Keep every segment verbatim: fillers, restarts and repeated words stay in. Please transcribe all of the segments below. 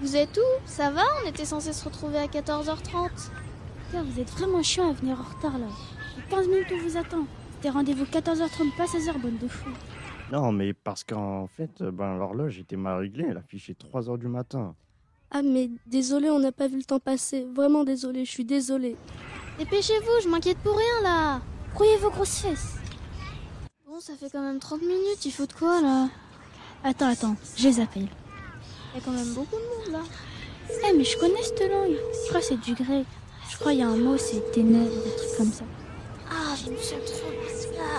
Vous êtes où? Ça va? On était censé se retrouver à quatorze heures trente. Putain, vous êtes vraiment chiant à venir en retard là. J'ai quinze minutes où vous attend. C'était rendez-vous quatorze heures trente, pas seize heures, bonne de fou. Non, mais parce qu'en fait, ben, l'horloge était mal réglée. Elle affichait trois heures du matin. Ah mais désolé, on n'a pas vu le temps passer. Vraiment désolé, je suis désolée. Dépêchez-vous, je m'inquiète pour rien là. Croyez vos grosses fesses. Bon, ça fait quand même trente minutes, il faut de quoi là? Attends, attends, je les appelle. Il y a quand même beaucoup de monde là. Eh mais je connais cette langue. Je crois que c'est du grec. Je crois qu'il y a un mot, c'est ténèbres, des trucs comme ça. Ah, je me sens trop bizarre.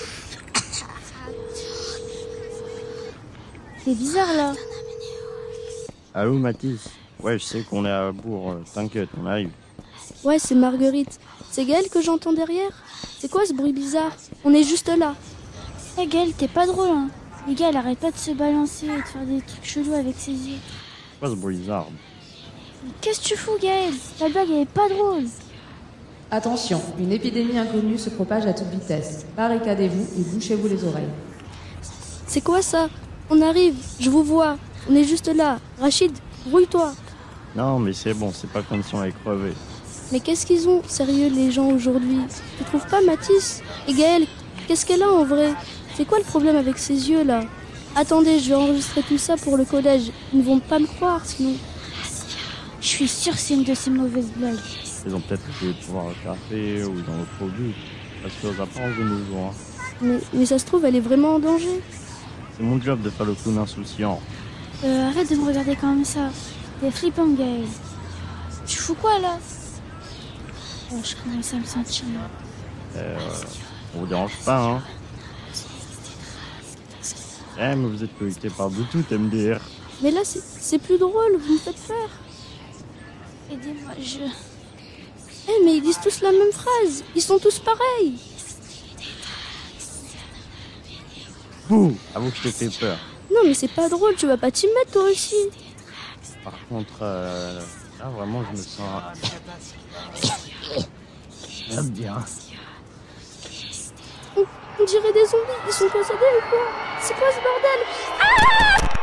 C'est bizarre là. Allô, Mathis? Ouais, je sais qu'on est à Bourg. T'inquiète, on arrive. Ouais, c'est Marguerite. C'est Gaël que j'entends derrière? C'est quoi ce bruit bizarre? On est juste là. Eh Gaël, t'es pas drôle hein. Les gars, elle arrête pas de se balancer et de faire des trucs chelous avec ses yeux. Quoi ce bruit bizarre? Qu'est-ce que tu fous Gaël? Ta blague elle est pas drôle. Attention, une épidémie inconnue se propage à toute vitesse. Barricadez-vous et bouchez-vous les oreilles. C'est quoi ça? On arrive, je vous vois. On est juste là. Rachid, brouille-toi. Non, mais c'est bon, c'est pas comme si on allait crever. Mais qu'est-ce qu'ils ont, sérieux, les gens aujourd'hui? Tu trouves pas, Mathis? Et Gaëlle, qu'est-ce qu'elle a en vrai? C'est quoi le problème avec ses yeux, là? Attendez, je vais enregistrer tout ça pour le collège. Ils ne vont pas me croire, sinon... Je suis sûre que c'est une de ces mauvaises blagues. Ils ont peut-être essayé de boire un café ou dans l'autre but. Parce que aux apparences de nos jours. Mais, mais ça se trouve, elle est vraiment en danger. C'est mon job de faire le clown insouciant. Euh, arrête de me regarder comme ça. T'es flippant, Gaël. Tu fous quoi, là? Oh, je commence à me sentir mal. Euh, on vous dérange pas, hein? Eh, mais vous êtes connecté par Bluetooth, M D R. Mais là, c'est c'est plus drôle, vous me faites peur. Aidez-moi, je... Eh, mais ils disent tous la même phrase. Ils sont tous pareils. Bouh! Avoue que je t'ai fait peur. Non, mais c'est pas drôle, tu vas pas t'y mettre, toi aussi. Par contre, euh, là, vraiment, je me sens... J'aime bien. On, on dirait des zombies, ils sont possédés ou quoi? C'est quoi ce bordel? Ah!